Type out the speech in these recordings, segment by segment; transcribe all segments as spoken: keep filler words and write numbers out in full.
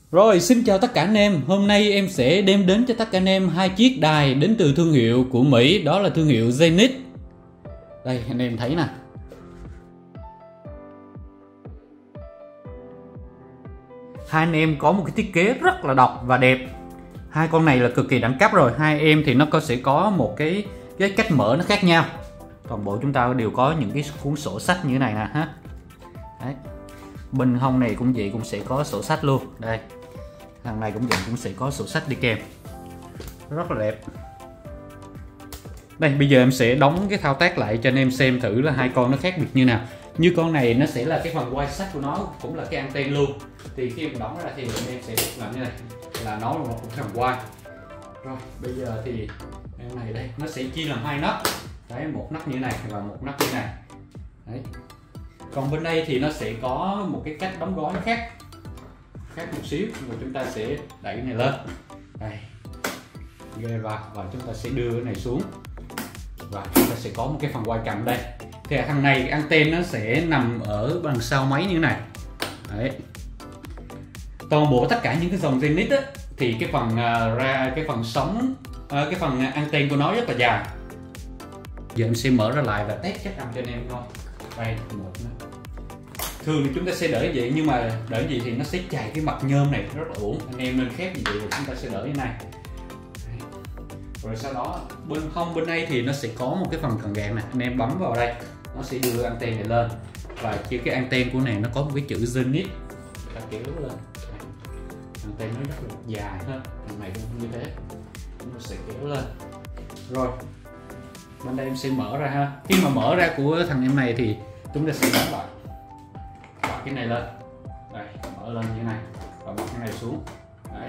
Rồi, xin chào tất cả anh em. Hôm nay em sẽ đem đến cho tất cả anh em hai chiếc đài đến từ thương hiệu của Mỹ, đó là thương hiệu Zenith. Đây anh em thấy nè. Hai anh em có một cái thiết kế rất là độc và đẹp. Hai con này là cực kỳ đẳng cấp rồi. Hai em thì nó có sẽ có một cái cái cách mở nó khác nhau. Toàn bộ chúng ta đều có những cái cuốn sổ sách như thế này nè ha. Đấy. Bên hông này cũng vậy, cũng sẽ có sổ sách luôn. Đây. Thằng này cũng vậy, cũng sẽ có sổ sách đi kèm. Rất là đẹp. Đây, bây giờ em sẽ đóng cái thao tác lại cho anh em xem thử là hai con nó khác biệt như nào. Như con này nó sẽ là cái phần quay sách của nó, cũng là cái anten luôn. Thì khi mình đóng ra thì anh em sẽ làm như này, là nó là một cái phần quay. Rồi, bây giờ thì em này đây, nó sẽ chia làm hai nắp. Đấy, một nắp như thế này và một nắp như thế này. Đấy. Còn bên đây thì nó sẽ có một cái cách đóng gói khác khác một xíu, rồi chúng ta sẽ đẩy cái này lên, đây, ghê vào và chúng ta sẽ đưa cái này xuống và chúng ta sẽ có một cái phần quay cầm đây. Thì thằng này cái anten nó sẽ nằm ở đằng sau máy như thế này. Đấy. Toàn bộ tất cả những cái dòng Zenith á, thì cái phần uh, ra cái phần sóng uh, cái phần anten của nó rất là dài. Giờ em sẽ mở ra lại và test chất âm cho anh em thôi. Đây, một nữa. Thường thì chúng ta sẽ đợi vậy, nhưng mà đợi gì thì nó sẽ chày cái mặt nhôm này rất là uổng. Anh em nên khép như vậy rồi chúng ta sẽ đợi như này. Đấy. Rồi sau đó bên hông bên đây thì nó sẽ có một cái phần cần gạt này, anh em bấm vào đây nó sẽ đưa anten này lên, và chỉ cái anten của này nó có một cái chữ Zenith, ta kéo lên. Đấy. Anten nó rất là dài ha, thằng này cũng như thế, nó sẽ kéo lên. Rồi bên đây em sẽ mở ra ha. Khi mà mở ra của thằng em này thì chúng ta sẽ bấm lại cái này lên, đây, mở lên như thế này và bật cái này xuống. Đấy.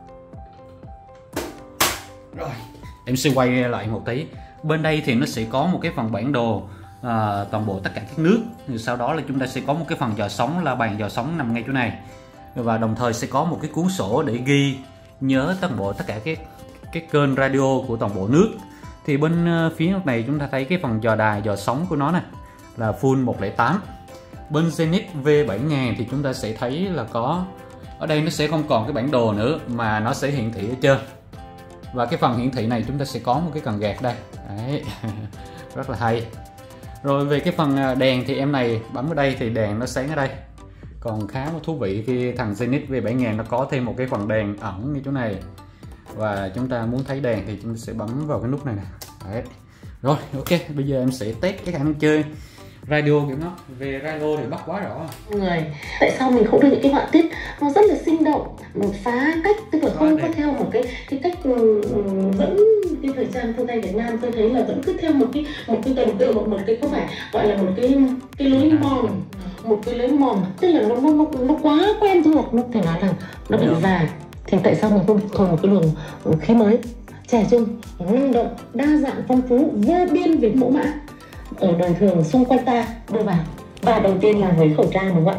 Rồi em sẽ quay lại một tí. Bên đây thì nó sẽ có một cái phần bản đồ à, toàn bộ tất cả các nước. Rồi sau đó là chúng ta sẽ có một cái phần dò sóng, là bàn dò sóng nằm ngay chỗ này, và đồng thời sẽ có một cái cuốn sổ để ghi nhớ toàn bộ tất cả cái cái kênh radio của toàn bộ nước. Thì bên phía này chúng ta thấy cái phần dò đài dò sóng của nó này là full một không tám. Bên Zenith V bảy nghìn thì chúng ta sẽ thấy là có, ở đây nó sẽ không còn cái bản đồ nữa mà nó sẽ hiển thị ở trên. Và cái phần hiển thị này chúng ta sẽ có một cái cần gạt đây. Đấy. Rất là hay. Rồi về cái phần đèn thì em này bấm ở đây thì đèn nó sáng ở đây. Còn khá là thú vị khi thằng Zenith V bảy nghìn nó có thêm một cái phần đèn ẩn như chỗ này. Và chúng ta muốn thấy đèn thì chúng ta sẽ bấm vào cái nút này nè. Đấy. Rồi ok, bây giờ em sẽ test cái khả năng chơi radio kiểu nó. Về radio thì bắt quá rõ người. Tại sao mình không đưa những cái họa tiết nó rất là sinh động, một phá cách, tức là không có theo một cái cái cách um, vẫn cái thời trang phương Tây Việt Nam tôi thấy là vẫn cứ theo một cái một cái tuần tự một một cái có phải gọi là một cái cái lối mòn, một cái lối mòn, tức là nó nó nó quá quen thuộc, nó thể nói là nó bị dài. Thì tại sao mình không thổi một cái luồng khí mới, trẻ trung, năng động, đa dạng, phong phú, vô biên về mẫu mã ở đời thường xung quanh ta đưa vào. Và đầu tiên là với khẩu trang, đúng không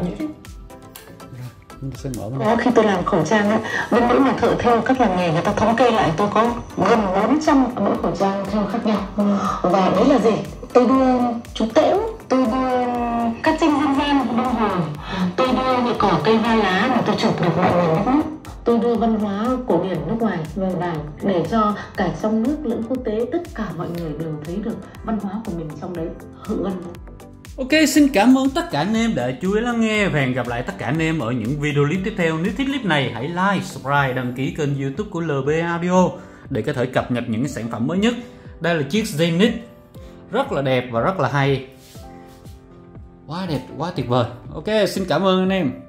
ạ? Đó, khi tôi làm khẩu trang ấy, bên mỗi mà thợ thêu các làng nghề người ta thống kê lại tôi có gần bốn trăm mẫu khẩu trang thêu khác nhau. Ừ. Và đấy là gì? Tôi đưa chú tễu, tôi đưa các tranh dân gian đông hồ, tôi đưa những cỏ cây hoa lá mà tôi chụp được mọi người nước mắt. Tôi đưa văn hóa cổ điển nước ngoài vào đài để cho cả trong nước lẫn quốc tế tất cả mọi người đều thấy được văn hóa của mình trong đấy, hữu ân. Ok, xin cảm ơn tất cả anh em đã chú ý lắng nghe và hẹn gặp lại tất cả anh em ở những video clip tiếp theo. Nếu thích clip này hãy like, subscribe, đăng ký kênh YouTube của lờ bê Audio để có thể cập nhật những sản phẩm mới nhất. Đây là chiếc Zenith rất là đẹp và rất là hay, quá đẹp, quá tuyệt vời. Ok, xin cảm ơn anh em.